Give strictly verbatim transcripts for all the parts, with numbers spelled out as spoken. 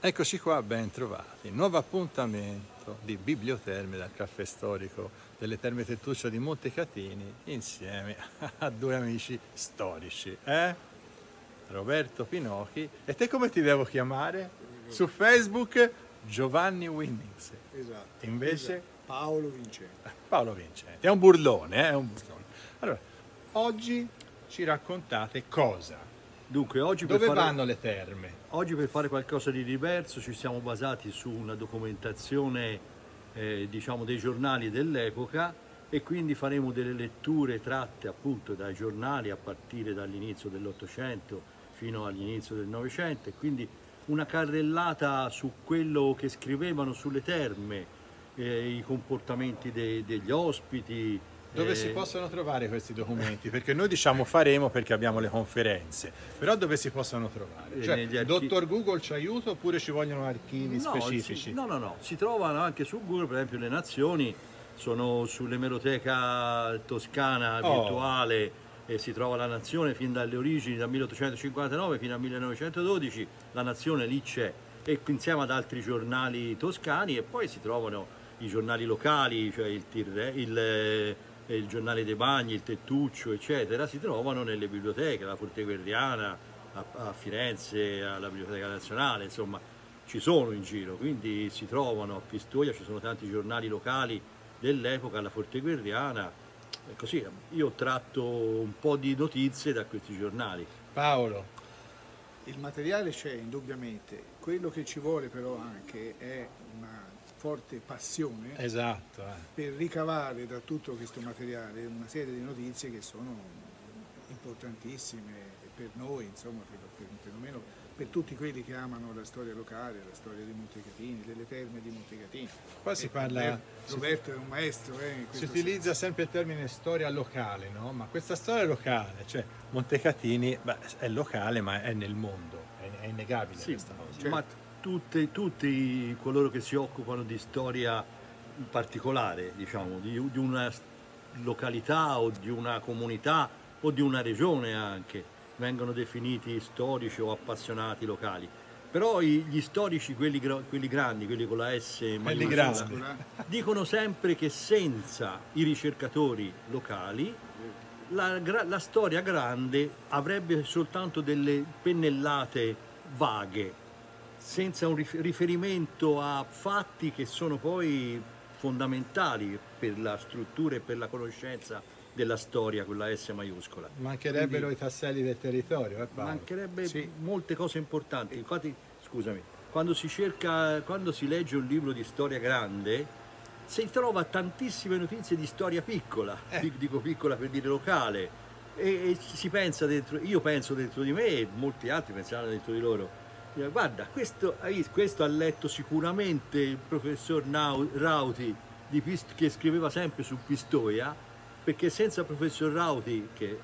Eccoci qua, ben trovati. Nuovo appuntamento di Biblioterme dal caffè storico delle Terme Tettuccio di Montecatini insieme a due amici storici, eh? Roberto Pinocchi. E te come ti devo chiamare? Su Facebook Giovanni Winnings. Esatto. Invece esatto. Paolo Vincenti. Paolo Vincenti. È un burlone, eh? È un burlone. Allora, oggi ci raccontate cosa? Dunque, oggi Dove per fare, vanno le terme? oggi per fare qualcosa di diverso ci siamo basati su una documentazione eh, diciamo dei giornali dell'epoca e quindi faremo delle letture tratte appunto dai giornali a partire dall'inizio dell'Ottocento fino all'inizio del Novecento e quindi una carrellata su quello che scrivevano sulle terme, eh, i comportamenti de- degli ospiti. Dove eh, si possono trovare questi documenti? Perché noi diciamo faremo perché abbiamo le conferenze, però dove si possono trovare? Eh, Cioè, negli archi- dottor Google ci aiuta oppure ci vogliono archivi No, specifici? si- no, no, no, si trovano anche su Google, per esempio le nazioni sono sull'emeroteca toscana Oh. virtuale e si trova la nazione fin dalle origini, dal milleottocentocinquantanove fino alillenovecentododici, la nazione lì c'è e insieme ad altri giornali toscani e poi si trovano i giornali locali, cioè il, Tirre, il, eh, il giornale dei Bagni, il Tettuccio, eccetera, si trovano nelle biblioteche, la Forteguerriana, a, a Firenze, alla Biblioteca Nazionale, insomma ci sono in giro, quindi si trovano a Pistoia, ci sono tanti giornali locali dell'epoca, alla Forteguerriana, e così io ho tratto un po' di notizie da questi giornali. Paolo, Il materiale c'è indubbiamente, quello che ci vuole però anche è una forte passione esatto. eh. per ricavare da tutto questo materiale una serie di notizie che sono importantissime per noi, insomma, per, per, perlomeno per tutti quelli che amano la storia locale, la storia di Montecatini, delle terme di Montecatini. Qua si Eh, parla, Roberto, si, Roberto è un maestro, eh, in si questo utilizza senso. sempre il termine storia locale, no? Ma questa storia locale, cioè Montecatini, beh, è locale ma è nel mondo, è, è innegabile Sì, questa cosa. Certo. ma tutti, tutti coloro che si occupano di storia particolare, diciamo, di, di una località o di una comunità o di una regione anche, vengono definiti storici o appassionati locali. Però i- gli storici, quelli, gra- quelli grandi, quelli con la S Quelli maiuscola, grandi. dicono sempre che senza i ricercatori locali la, gra- la storia grande avrebbe soltanto delle pennellate vaghe, senza un rif- riferimento a fatti che sono poi fondamentali per la struttura e per la conoscenza della storia con la S maiuscola. Mancherebbero Quindi i tasselli del territorio, eh, Paolo? mancherebbe Sì. molte cose importanti. Infatti, scusami, quando si cerca, quando si legge un libro di storia grande, si trova tantissime notizie di storia piccola, Eh. Dic- dico piccola per dire locale, e, e si pensa dentro, io penso dentro di me e molti altri pensano dentro di loro. Dico, guarda, questo, hai visto, questo ha letto sicuramente il professor Nau- Rauti di Pist- che scriveva sempre su Pistoia, perché senza il professor Rauti, che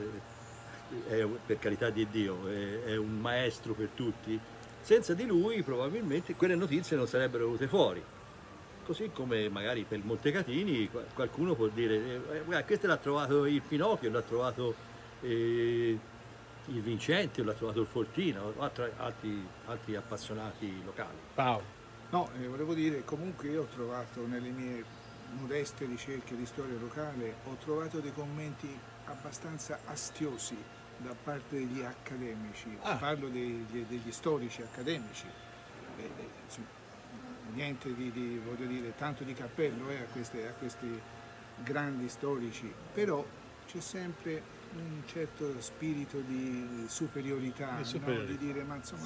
eh, è, per carità di Dio è, è un maestro per tutti, senza di lui probabilmente quelle notizie non sarebbero venute fuori. Così come magari per Montecatini qual- qualcuno può dire, eh, guarda, questo l'ha trovato il Pinocchio, l'ha trovato eh, il Vincenti, l'ha trovato il Fortino, o altri, altri, altri appassionati locali. Paolo. No, eh, volevo dire, comunque io ho trovato nelle mie modeste ricerche di storia locale, ho trovato dei commenti abbastanza astiosi da parte degli accademici, Ah. parlo degli, degli storici accademici. Eh, eh, insomma, niente di, di, voglio dire, tanto di cappello eh, a, queste, a questi grandi storici, però c'è sempre un certo spirito di superiorità, Di no? superiorità. Di dire ma insomma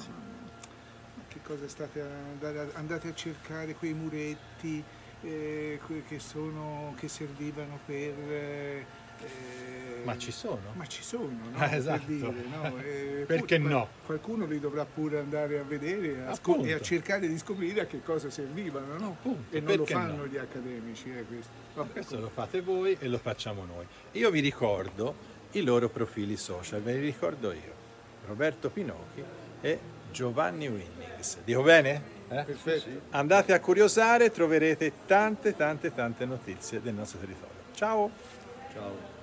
ma che cosa state a, andate, a, andate a cercare quei muretti eh, que- che, sono, che servivano per eh, eh, Ma ci sono? ma ci sono, no? Ah, esatto. Per dire, no? Eh, Perché pur- no? Qualcuno li dovrà pure andare a vedere a Appunto. scop- e a cercare di scoprire a che cosa servivano, no? Appunto, E non lo perché fanno no? gli accademici, eh, questo. Vabbè, Questo lo fate voi e lo facciamo noi. Io vi ricordo i loro profili social, ve li ricordo io. Roberto Pinocchi e Giovanni Winnings. Dico bene? Eh? perfetto. Andate a curiosare, troverete tante tante tante notizie del nostro territorio. Ciao! Ciao.